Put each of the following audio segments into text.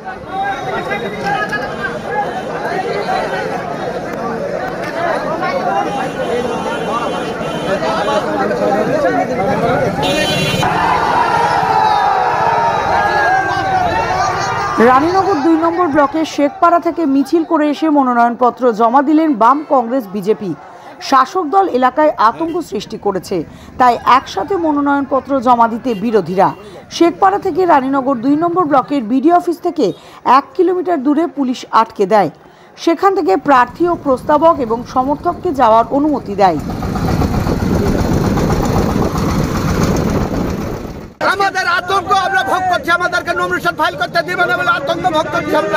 রানীনগর ২ নম্বর ব্লকের শেখপাড়া থেকে মিছিল করে এসে মনোনয়নপত্র জমা দিলেন বাম, কংগ্রেস, বিজেপি। শাসক দল এলাকায় আতঙ্ক সৃষ্টি করেছে, তাই একসাথে মনোনয়নপত্র জমা দিতে বিরোধীরা। শেখপাড়া থেকে রানীনগর ২ নম্বর ব্লকের বিডিও অফিস থেকে ১ কিলোমিটার দূরে পুলিশ আটকে দেয়। সেখান থেকে প্রার্থী ও প্রস্তাবক এবং সমর্থককে যাওয়ার অনুমতি দেয়। আমাদের আতঙ্ক আমরা ভোগ করছি, আমাদেরকে নমিনেশন ফাইল করতে দিবে না বলে আতঙ্ক ভোগ করছি আমরা।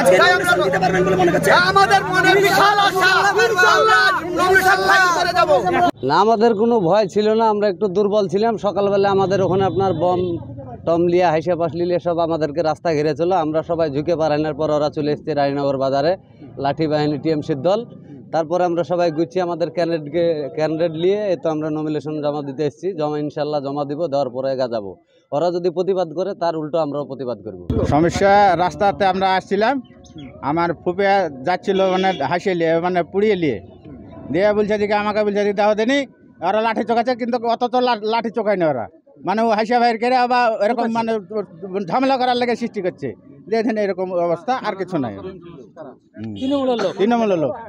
আমাদের মনে বিশাল আশা, আমরা নমিনেশন ফাইল করে যাব। না, আমাদের কোনো ভয় ছিল না, আমরা একটু দুর্বল ছিলাম। সকালবেলা আমাদের ওখানে আপনার বম টম লিয়া হাইসা পাশ লিলে সব আমাদেরকে রাস্তা ঘিরে ছিল। আমরা সবাই ঝুঁকে পারানোর পর ওরা চলে এসেছে রানীনগর বাজারে, লাঠি বাহিনী, টিএমসির দল। তারপরে আমরা সবাই গুছিয়ে আমাদের ক্যান্ডিডেট নিয়ে তো আমরা নমিনেশন জমা দিতে এসেছি। ইনশাল্লাহ জমা দিব, দেওয়ার পরে এগা যাবো। ওরা যদি প্রতিবাদ করে তার উল্টো আমরাও প্রতিবাদ করব। সমস্যা, রাস্তাতে আমরা আসছিলাম, আমার ফুপে যাচ্ছিল মানে হাসিয়ে নিয়ে মানে পুড়িয়ে নিয়ে দিয়ে বলছে দিকে আমাকে বলছে দিকে দাও দেনি, ওরা লাঠি চোখাচ্ছে, কিন্তু অত তো লাঠি চোখায়নি ওরা, মানে ও হাসিয়া ভাইয়ের কেড়ে আবার এরকম মানে ঝামেলা করার লেগে সৃষ্টি করছে। দেখেন এরকম অবস্থা, আর কিছু নাই। তৃণমূলের লোক